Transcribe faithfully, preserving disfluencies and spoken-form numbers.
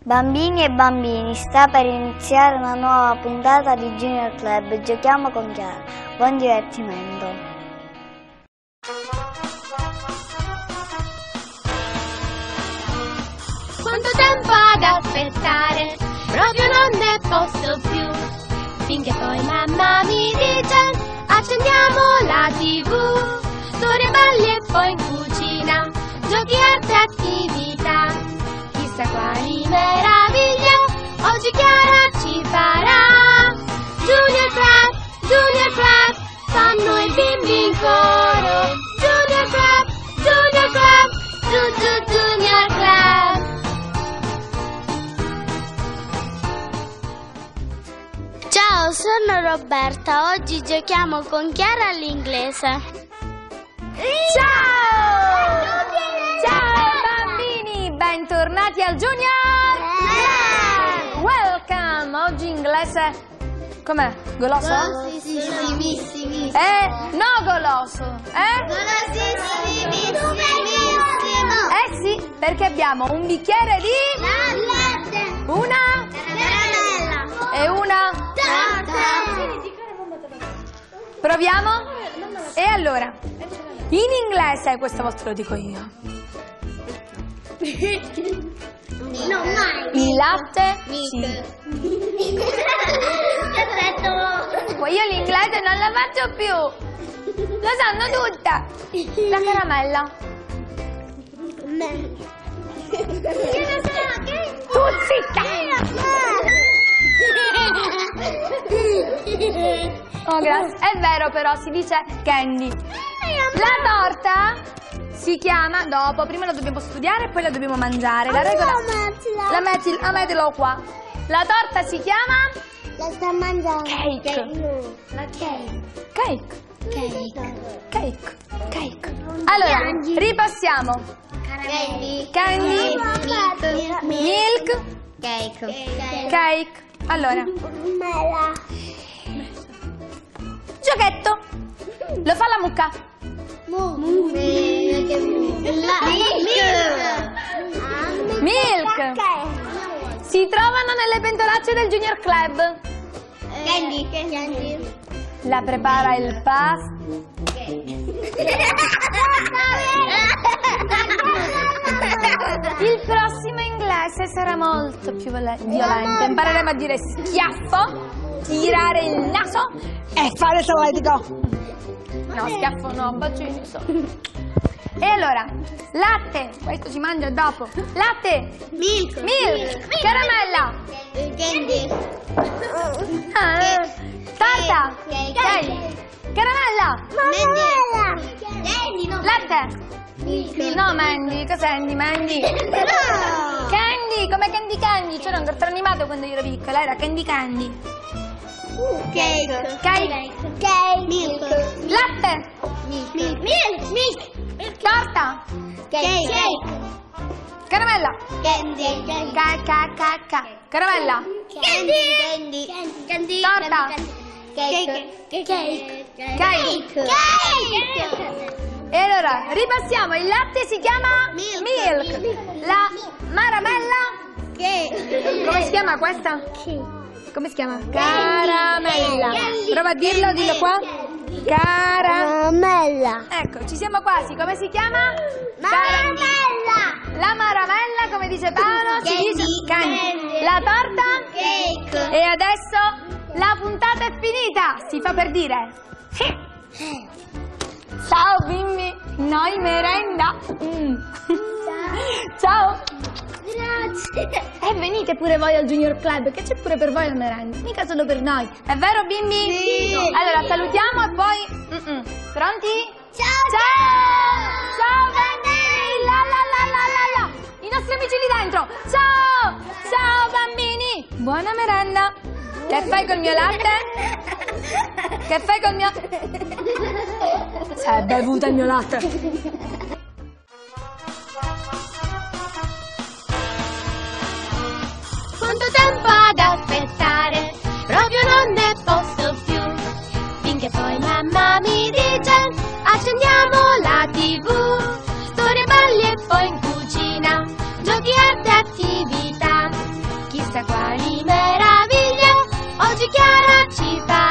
Bambini e bambini, sta per iniziare una nuova puntata di Junior Club. Giochiamo con Chiara. Buon divertimento. Quanto tempo ad aspettare, proprio non ne posso più. Finché poi mamma mi dice, accendiamo la tivù. Storie, balli e poi in cucina, giochi, arte, attività. Chissà quali meraviglie oggi Chiara ci farà. Junior Club, Junior Club, fanno i bimbi in coro. Junior Club, Junior Club, Ju Ju Junior Club. Ciao, sono Roberta. Oggi giochiamo con Chiara all'inglese. Ciao! Ciao bambini, bentornati al Junior Club! Welcome! Oggi inglese com'è? Goloso? Golosissimissimi. Eh? No goloso, eh? Golosissimissimo. Eh sì, perché abbiamo un bicchiere di Latte. una Caramella. e una. Torta. Proviamo? E allora, in inglese, questa volta lo dico io. No, mai. Il latte sì. Poi io l'inglese non la faccio più. Lo sanno tutte. La caramella. Tu zitta. Oh, grazie. È vero però, si dice candy. La torta si chiama dopo, prima la dobbiamo studiare e poi la dobbiamo mangiare. La regola. La metti, la mettilo qua. La torta si chiama La sta mangiando. cake. La cake. Cake. Cake. Cake. Cake. Allora, ripassiamo. Candy. Candy. Milk. Cake. Cake. Allora, Mela. giochetto. Lo fa la mucca. Milk. Si trovano nelle pentolacce del Junior Club. Candy. Candy. La prepara il pas. Il prossimo inglese sarà molto più violento. Impareremo a dire schiaffo, tirare il naso e fare solletico. No, schiaffo no, bacini so. E allora, latte, questo si mangia dopo. Latte, Milk. milk, caramella, Candy. ah, torta, cake, caramella, Mela. Candy. No. latte. No, Mandy, cos'è Andy? Mandy? No. Candy, come Candy Candy. C'era un cartone animato quando io ero piccola, era Candy Candy. Cake. Cake. Cake. Milk. Latte. Milk. Milk. Milk. Torta. Cake. Cake. Caramella. Candy. Ca ca ca ca. Caramella. Candy. Candy. Torta. Cake. Cake. Cake. Cake. E allora, ripassiamo. Il latte si chiama Milk. milk. La maramella. Cake. Come si chiama questa? Come si chiama? Caramella. Prova a dirlo, dillo qua. Cara. Caramella. Ecco, ci siamo quasi. Come si chiama? Maramella. La maramella, come dice Paolo, si Candy. dice candy. La torta? Cake. E adesso la puntata è finita. Si fa per dire. Ciao bimbi, noi merenda. Mm. Ciao. Grazie. E venite pure voi al Junior Club, che c'è pure per voi la merenda, mica solo per noi. È vero bimbi? Sì. Allora salutiamo e poi... Mm-mm. Pronti? Ciao. Ciao! Ciao bambini! La la la la la la! I nostri amici lì dentro! Ciao! Ciao bambini! Buona merenda! Che fai col mio latte? Che fai col mio... Si è bevuto il mio latte! Quanto tempo ad aspettare, proprio non ne posso più. Finché poi mamma mi dice, accendiamo la tivù. Storie, balli e poi in cucina, giochi, arte, attività. chissà quali meraviglie oggi Chiara ci fa